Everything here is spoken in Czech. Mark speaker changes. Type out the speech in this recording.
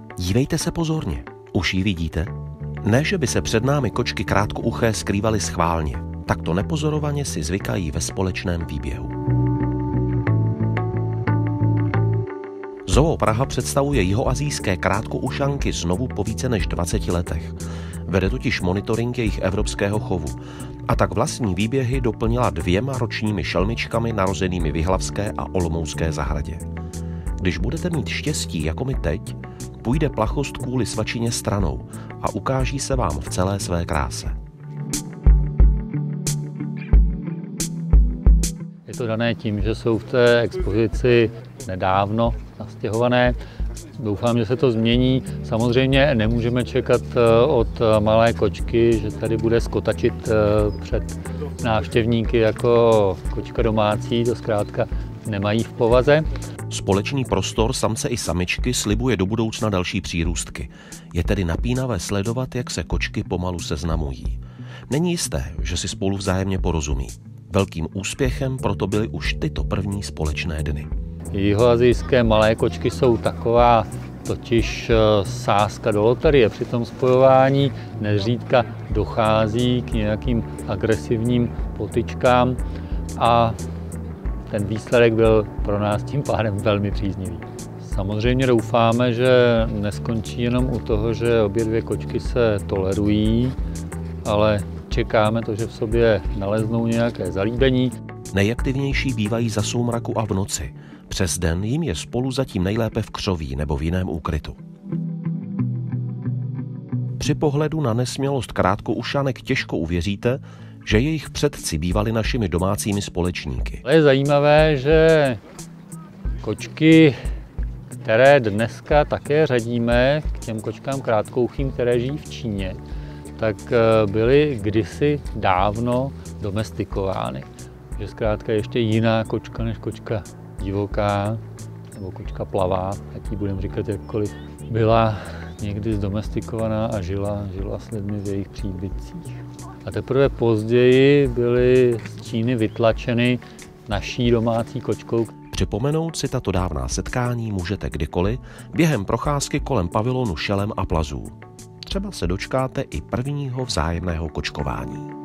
Speaker 1: Dívejte se pozorně. Už ji vidíte? Ne, že by se před námi kočky krátkouché skrývaly schválně. Takto nepozorovaně si zvykají ve společném výběhu. Zoo Praha představuje jihoasijské krátkoušanky znovu po více než 20 letech. Vede totiž monitoring jejich evropského chovu. A tak vlastní výběhy doplnila 2 ročními šelmičkami narozenými v jihlavské a olomoucké zahradě. Když budete mít štěstí, jako my teď, půjde plachost kvůli svačině stranou a ukáží se vám v celé své kráse.
Speaker 2: Je to dané tím, že jsou v té expozici nedávno nastěhované. Doufám, že se to změní. Samozřejmě nemůžeme čekat od malé kočky, že tady bude skotačit před návštěvníky jako kočka domácí, to zkrátka nemají v povaze.
Speaker 1: Společný prostor samce i samičky slibuje do budoucna další přírůstky. Je tedy napínavé sledovat, jak se kočky pomalu seznamují. Není jisté, že si spolu vzájemně porozumí. Velkým úspěchem proto byly už tyto první společné dny.
Speaker 2: Jihoasijské malé kočky jsou taková totiž sázka do loterie. Při tom spojování nezřídka dochází k nějakým agresivním potyčkám a ten výsledek byl pro nás tím pádem velmi příznivý. Samozřejmě doufáme, že neskončí jenom u toho, že obě 2 kočky se tolerují, ale čekáme to, že v sobě naleznou nějaké zalíbení.
Speaker 1: Nejaktivnější bývají za soumraku a v noci. Přes den jim je spolu zatím nejlépe v křoví nebo v jiném úkrytu. Při pohledu na nesmělost krátkoušanek těžko uvěříte, že jejich předci bývali našimi domácími společníky.
Speaker 2: Je zajímavé, že kočky, které dneska také řadíme k těm kočkám krátkouchým, které žijí v Číně, tak byly kdysi dávno domestikovány. Že zkrátka ještě jiná kočka než kočka divoká nebo kočka plavá, jak ji budeme říkat jakkoliv, byla někdy zdomestikovaná a žila s lidmi v jejich příbytcích. A teprve později byly z Číny vytlačeny naší domácí kočkou.
Speaker 1: Připomenout si tato dávná setkání můžete kdykoliv během procházky kolem pavilonu šelem a plazů. Třeba se dočkáte i prvního vzájemného kočkování.